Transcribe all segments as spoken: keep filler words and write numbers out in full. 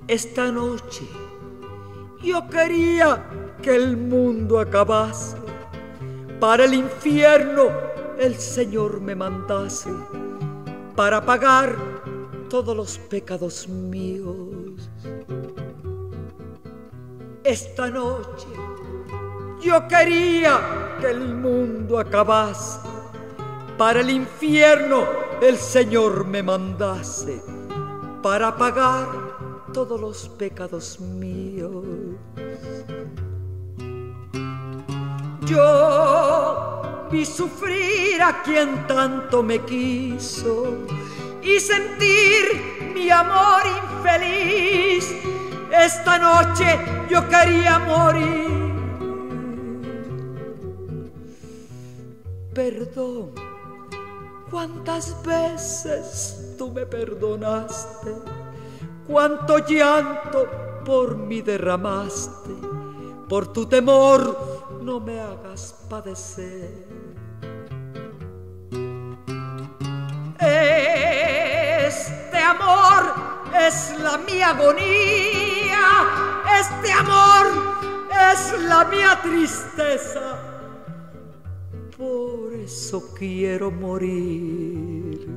Esta noche yo quería que el mundo acabase, para el infierno el Señor me mandase, para pagar todos los pecados míos. Esta noche yo quería que el mundo acabase, para el infierno el Señor me mandase, para pagar todos los pecados míos. Yo vi sufrir a quien tanto me quiso y sentir mi amor infeliz. Esta noche yo quería morir. Perdón, ¿cuántas veces tú me perdonaste? Cuánto llanto por mí derramaste. Por tu temor no me hagas padecer. Este amor es la mía agonía, este amor es la mía tristeza. Por eso quiero morir.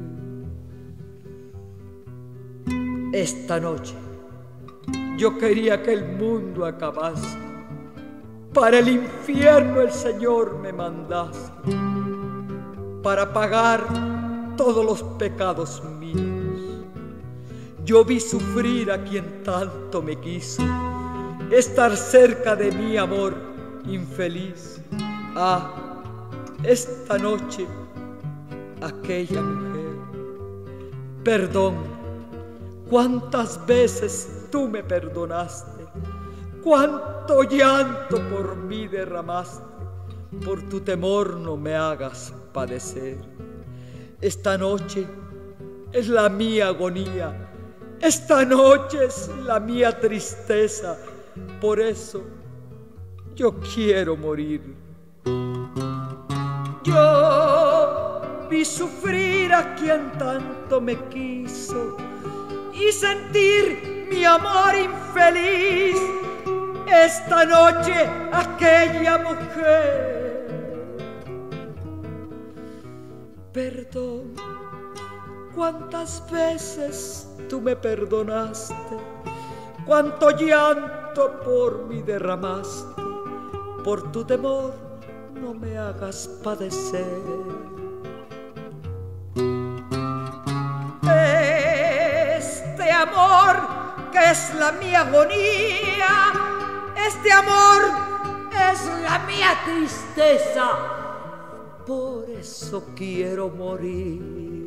Esta noche yo quería que el mundo acabase, para el infierno el Señor me mandase, para pagar todos los pecados míos. Yo vi sufrir a quien tanto me quiso, estar cerca de mi amor infeliz. Ah, esta noche aquella mujer. Perdón, cuántas veces tú me perdonaste, cuánto llanto por mí derramaste. Por tu temor no me hagas padecer. Esta noche es la mía agonía, esta noche es la mía tristeza. Por eso yo quiero morir. Yo vi sufrir a quien tanto me quiso y sentir mi amor infeliz. Esta noche aquella mujer. Perdón, cuántas veces tú me perdonaste, cuánto llanto por mí derramaste. Por tu temor no me hagas padecer. Este amor que es la mía agonía, este amor es la mía tristeza. Por eso quiero morir.